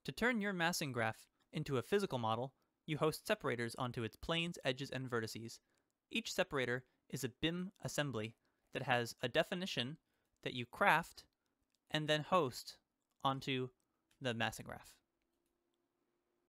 To turn your massing graph into a physical model, you host separators onto its planes, edges, and vertices. Each separator is a BIM assembly that has a definition that you craft and then host onto the massing graph.